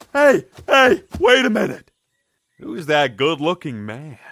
Hey, wait a minute. Who's that good-looking man?